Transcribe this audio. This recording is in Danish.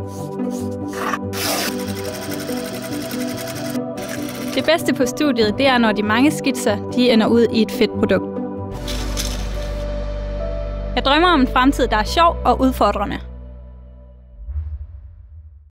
Det bedste på studiet, det er, når de mange skitser, de ender ud i et fedt produkt. Jeg drømmer om en fremtid, der er sjov og udfordrende.